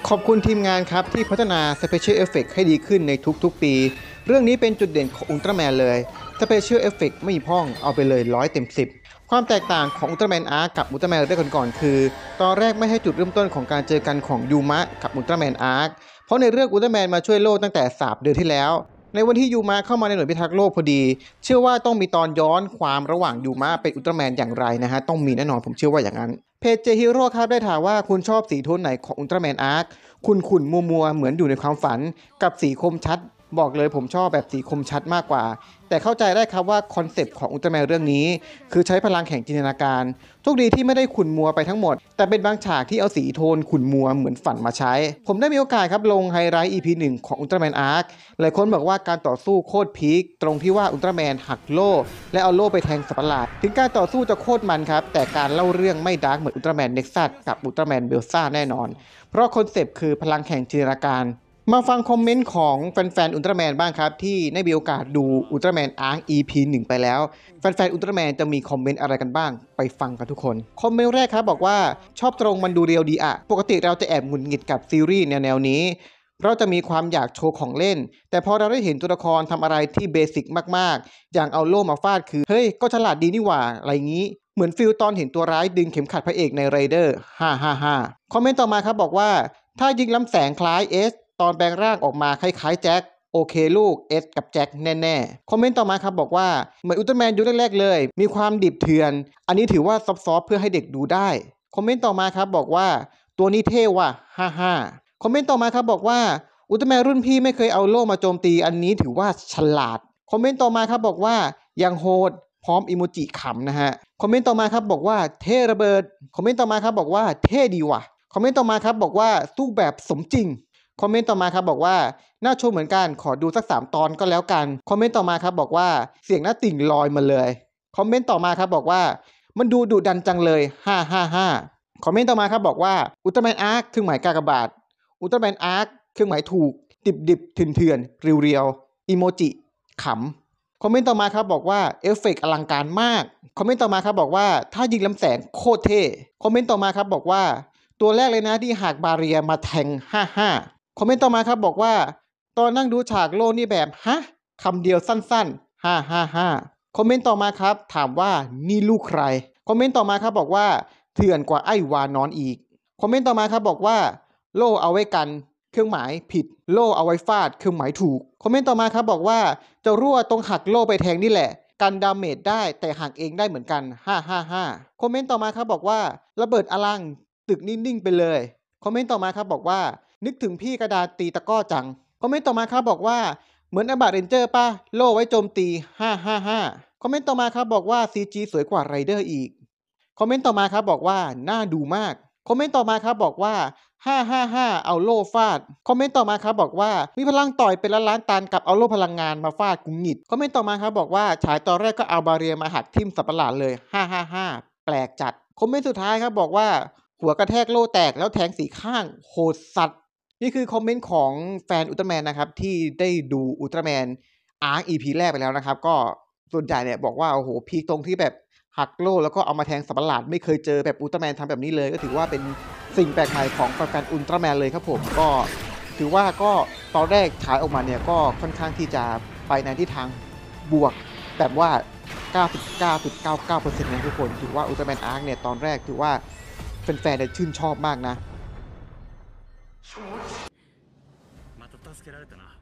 ขอบคุณทีมงานครับที่พัฒนา Special Effect ให้ดีขึ้นในทุกๆปีเรื่องนี้เป็นจุดเด่นของอุลตร้าแมนเลย Special Effect ไม่มีพ้องเอาไปเลย100 เต็ม 10ความแตกต่างของอุลตร้าแมนอาร์คกับอุลตร้าแมนเรื่องก่อนๆคือตอนแรกไม่ให้จุดเริ่มต้นของการเจอกันของยูมะกับอุลตร้าแมนอาร์คเพราะในเรื่องอุลตร้าแมนมาช่วยโลกตั้งแต่3 เดือนที่แล้วในวันที่ยูมะเข้ามาในหน่วยพิทักษ์โลกพอดีเชื่อว่าต้องมีตอนย้อนความระหว่างยูมะเป็นอุลตร้าแมนอย่างไรนะฮะต้องมีแน่นอนผมเชื่อว่าอย่างนั้นเพจเจฮีโร่ครับได้ถามว่าคุณชอบสีโทนไหนของอุลตร้าแมนอาร์คคุณขุ่นมัวเหมือนอยู่ในความฝันกับสีคมชัดบอกเลยผมชอบแบบสีคมชัดมากกว่าแต่เข้าใจได้ครับว่าคอนเซปต์ของอุลตร้าแมนเรื่องนี้คือใช้พลังแห่งจินตนาการโชคดีที่ไม่ได้ขุ่นมัวไปทั้งหมดแต่เป็นบางฉากที่เอาสีโทนขุ่นมัวเหมือนฝันมาใช้ผมได้มีโอกาสครับลงไฮไลท์ EP 1ของอุลตร้าแมนอาร์คหลายคนบอกว่าการต่อสู้โคตรพีคตรงที่ว่าอุลตร้าแมนหักโล่และเอาโล่ไปแทงสัตว์ประหลาดถึงการต่อสู้จะโคตรมันครับแต่การเล่าเรื่องไม่ดาร์กเหมือนอุลตร้าแมนเน็กซัสกับอุลตร้าแมนเบลซ่าแน่นอนเพราะคอนเซปต์คือพลังแห่งจินตนาการมาฟังคอมเมนต์ของแฟนๆอุลตร้าแมนบ้างครับที่ได้มีโอกาสดูอุลตร้าแมนอาร์ค EP 1ไปแล้วแฟนๆอุลตร้าแมนจะมีคอมเมนต์อะไรกันบ้างไปฟังกันทุกคนคอมเมนต์แรกครับบอกว่าชอบตรงมันดูเรียวดีอะปกติเราจะแอบหงุดหงิดกับซีรีส์แนวนี้เราจะมีความอยากโชว์ของเล่นแต่พอเราได้เห็นตัวละครทำอะไรที่เบสิกมากๆอย่างเอาโล่มาฟาดคือเฮ้ยก็ฉลาดดีนี่หว่าอะไรงี้เหมือนฟิลตอนเห็นตัวร้ายดึงเข็มขัดพระเอกในไรเดอร์555คอมเมนต์ต่อมาครับบอกว่าถ้ายิงล้ำแสงคล้ายเอสตอนแปลงร่างออกมาคล้ายๆแจ็คโอเคลูกเอสกับแจ็คแน่ๆคอมเมนต์ต่อมาครับบอกว่าเหมือนอุลตร้าแมนยุคแรกๆเลยมีความดิบเถื่อนอันนี้ถือว่าซอฟๆเพื่อให้เด็กดูได้คอมเมนต์ต่อมาครับบอกว่าตัวนี้เท่ว่ะ55คอมเมนต์ต่อมาครับบอกว่าอุลตร้าแมนรุ่นพี่ไม่เคยเอาโล่มาโจมตีอันนี้ถือว่าฉลาดคอมเมนต์ต่อมาครับบอกว่ายังโหดพร้อมอิโมจิขำนะฮะคอมเมนต์ต่อมาครับบอกว่าเท่ระเบิดคอมเมนต์ต่อมาครับบอกว่าเท่ดีว่ะคอมเมนต์ต่อมาครับบอกว่าสู้แบบสมจริงคอมเมนต์ต่อมาครับบอกว่าน่าชมเหมือนกันขอดูสัก3 ตอนก็แล้วกันคอมเมนต์ต่อมาครับบอกว่าเสียงหน้าติ่งลอยมาเลยคอมเมนต์ต่อมาครับบอกว่ามันดูดุดันจังเลย555คอมเมนต์ต่อมาครับบอกว่าอุลตร้าแมนอาร์คเครื่องหมายกากบาทอุลตร้าแมนอาร์คเครื่องหมายถูกดิบเถื่อนเรียวอิโมจิขำคอมเมนต์ต่อมาครับบอกว่าเอฟเฟกต์อลังการมากคอมเมนต์ต่อมาครับบอกว่าถ้ายิงลำแสงโคตรเท่คอมเมนต์ต่อมาครับบอกว่าตัวแรกเลยนะที่หักบาเรียมาแทง55คอมเมนต์ต่อมาครับบอกว่าตอนนั่งดูฉากโลนี่แบบฮะคำเดียวสั้นๆ555คอมเมนต์ต่อมาครับถามว่านี่ลูกใครคอมเมนต์ต่อมาครับบอกว่าเถื่อนกว่าไอ้วานอนอีกคอมเมนต์ต่อมาครับบอกว่าโล่เอาไว้กันเครื่องหมายผิดโล่เอาไว้ฟาดเครื่องหมายถูกคอมเมนต์ต่อมาครับบอกว่าจะรั่วตรงหักโล่ไปแทงนี่แหละกันดาเมจได้แต่หักเองได้เหมือนกัน555คอมเมนต์ต่อมาครับบอกว่าระเบิดอลังตึกนิ่งๆไปเลยคอมเมนต์ต่อมาครับบอกว่านึกถึงพี่กระดาษตีตะก้อจังคอมเมนต์ต่อมาครับบอกว่าเหมือนอบาเรนเจอร์ป่ะโล่ไว้โจมตี555คอมเมนต์ต่อมาครับบอกว่า CG สวยกว่าไรเดอร์อีกคอมเมนต์ต่อมาครับบอกว่าน่าดูมากคอมเมนต์ต่อมาครับบอกว่า555เอาโล่ฟาดคอมเมนต์ต่อมาครับบอกว่ามีพลังต่อยเป็นล้านตันกับเอาโล่พลังงานมาฟาดกุงหงิดคอมเมนต์ต่อมาครับบอกว่าฉายตอนแรกก็เอาบาเรียมาหักทิ่มสับประหลาดเลย555แปลกจัดคอมเมนต์สุดท้ายครับบอกว่าหัวกระแทกโล่แตกแล้วแทงสีข้างโหดสัตว์นี่คือคอมเมนต์ของแฟนอุลตร้าแมนนะครับที่ได้ดูอุลตร้าแมนอาร์ค EP แรกไปแล้วนะครับก็ส่วนใหญ่เนี่ยบอกว่าโอ้โหพีคตรงที่แบบหักโล่แล้วก็เอามาแทงสัตว์ประหลาดไม่เคยเจอแบบอุลตร้าแมนทำแบบนี้เลยก็ถือว่าเป็นสิ่งแปลกใหม่ของแฟนอุลตร้าแมนเลยครับผมก็ถือว่าก็ตอนแรกฉายออกมาเนี่ยก็ค่อนข้างที่จะไปในทิศทางบวกแบบว่า 99.99% นะทุกคนถือว่าอุลตร้าแมนอาร์คเนี่ยตอนแรกถือว่าแฟนๆชื่นชอบมากนะまた助けられたな。